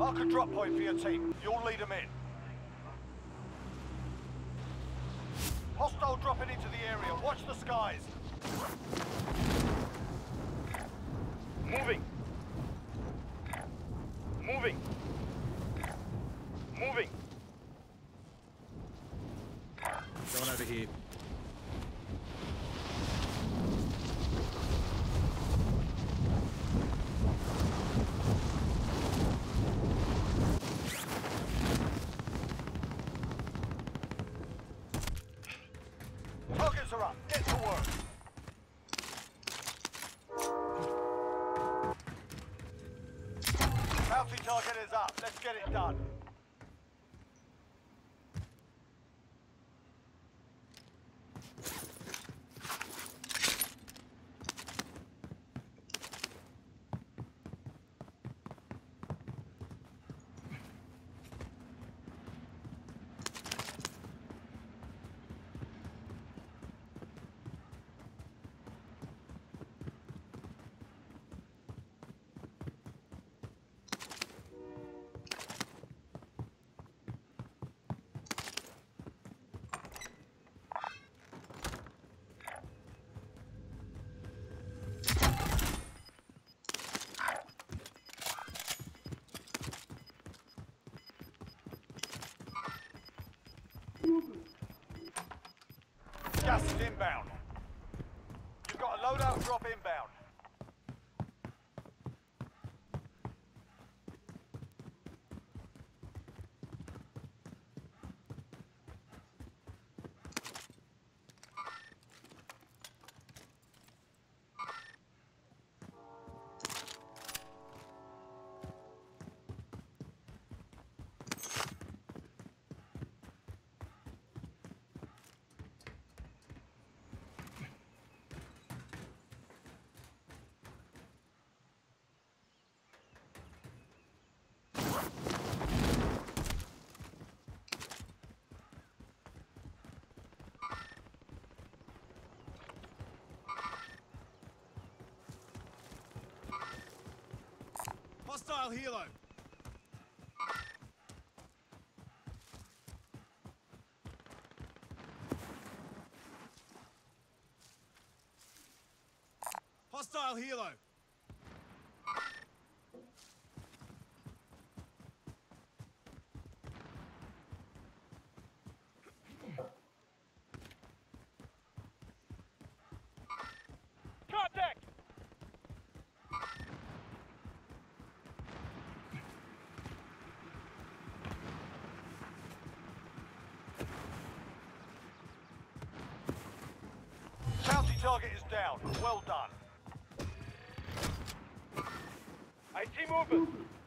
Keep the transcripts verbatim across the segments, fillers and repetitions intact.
Mark a drop point for your team. You'll lead them in. Hostile dropping into the area. Watch the skies. Moving. Moving. Moving. Going over here. Targets are up. Get to work. Bounty target is up. Let's get it done. Gas is inbound. You've got a loadout drop inbound. Hostile helo. Hostile helo. Contact! Bounty target is down. Well done. I see movement.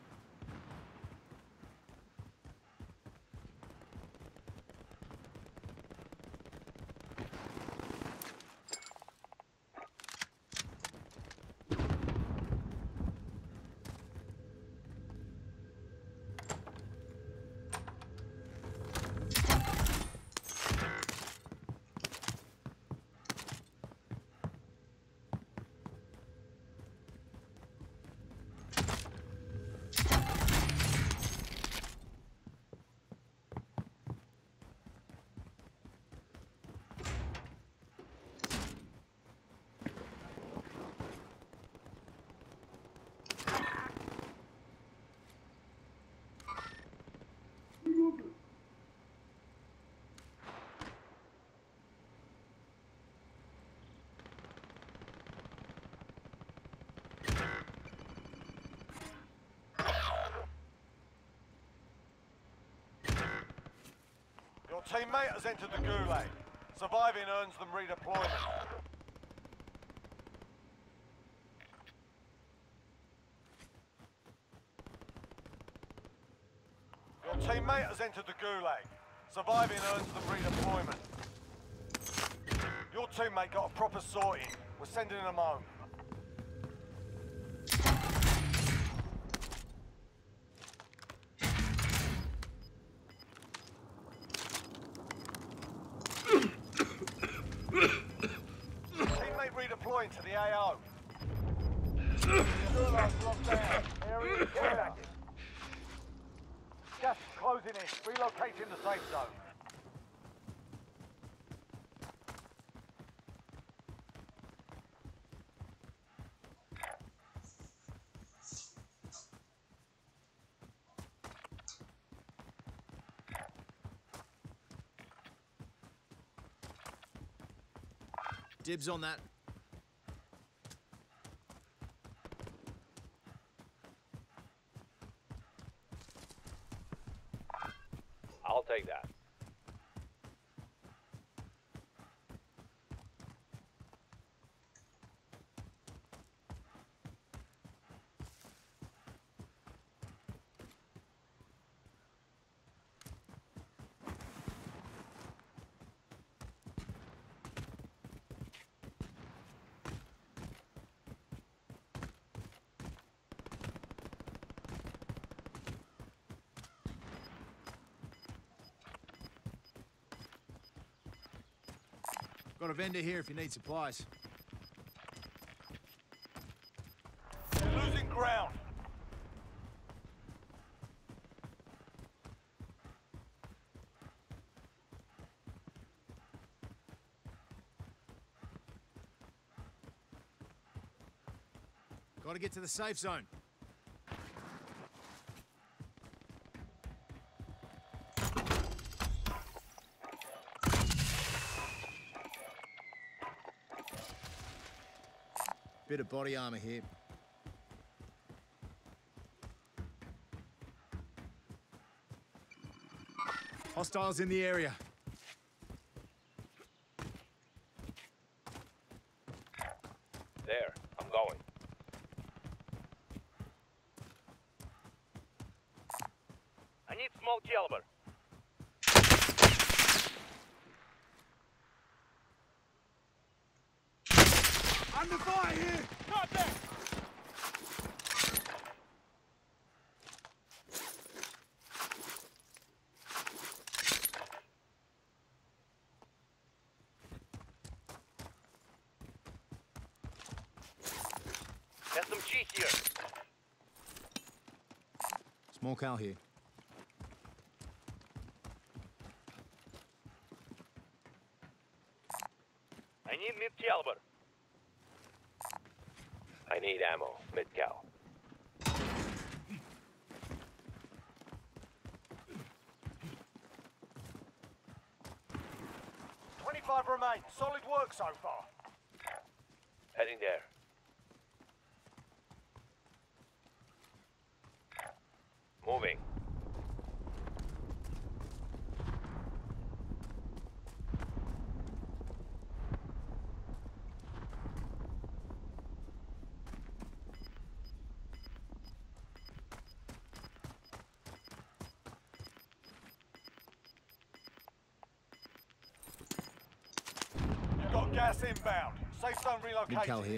Your teammate has entered the gulag. Surviving earns them redeployment. Your teammate has entered the gulag. Surviving earns them redeployment. Your teammate got a proper sorting. We're sending them home. Teammate redeploying to the A O. Gulag's locked down. Area is contacted. finished. Relocating the safe zone. Dibs on that. I'll take that. Got a vendor here if you need supplies. You're losing ground. Got to get to the safe zone. Bit of body armor here. Hostiles in the area. There, I'm going. I need small caliber. Under fire here! Contact! S M G here. Small cal here. I need mid caliber. I need ammo, mid cal. twenty-five remain. Solid work so far. Heading there. Moving. You've got gas inbound. Safe zone Mid cal relocated. here.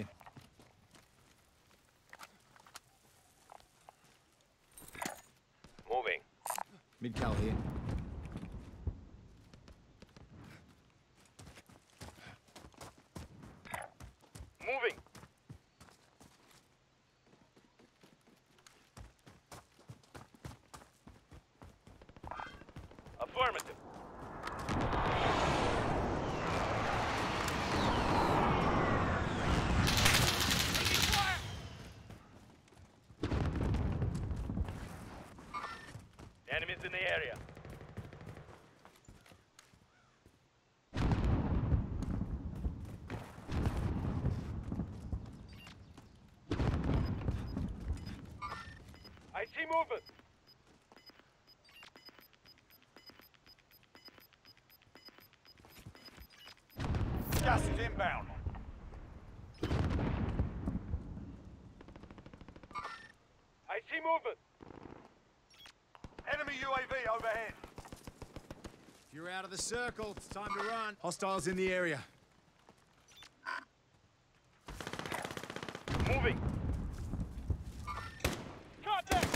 Moving. Mid cal here. Moving. Affirmative. Enemies in the area. I see movement. Gas is inbound. I see movement. Enemy U A V overhead. If you're out of the circle, it's time to run. Hostiles in the area. Moving. Contact.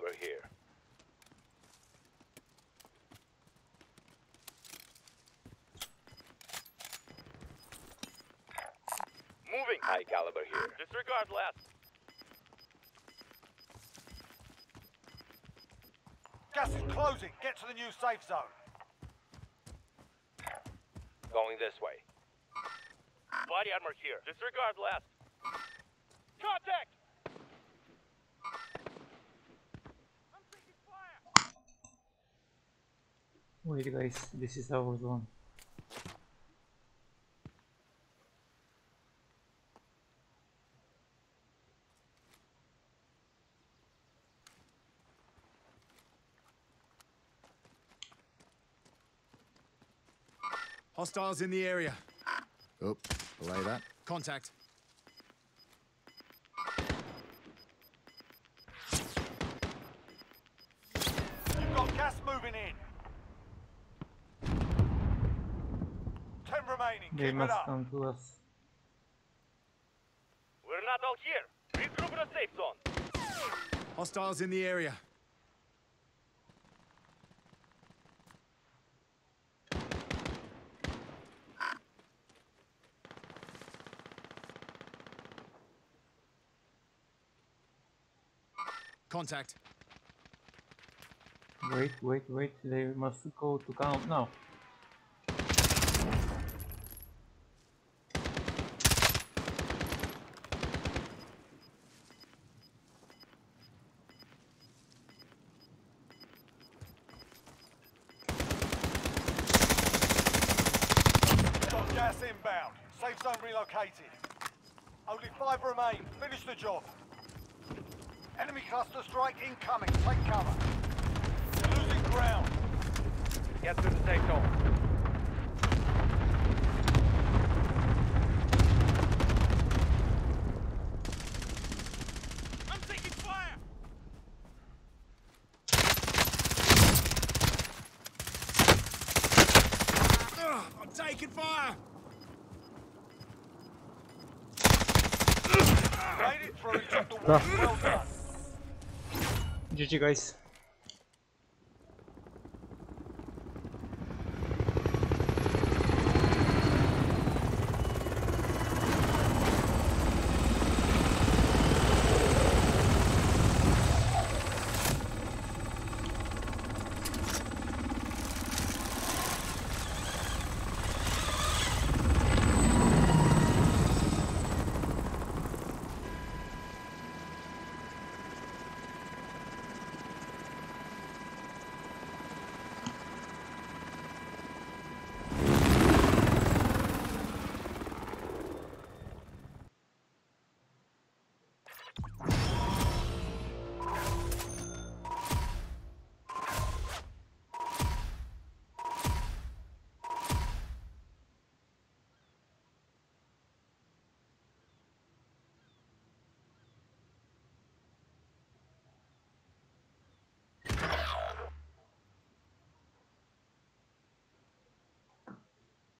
caliber here. Moving. High caliber here. Disregard last. Gas is closing. Get to the new safe zone. Going this way. Body armor here. Disregard last. Contact! I'm taking fire! Wait guys, this is our zone. Hostiles in the area. Oh, belay that. Contact. You've got gas moving in. Ten remaining. They Keep it must up. come to us. We're not all here. Regroup in a safe zone. Hostiles in the area. Contact. Wait, wait, wait, they must go to count now. Got gas inbound. Safe zone relocated. Only five remain. Finish the job. Enemy cluster strike incoming. Take cover. You're losing ground. Get to the safe zone. I'm taking fire! Ugh, I'm taking fire! Made it through. Took the wall. Well done. G G guys.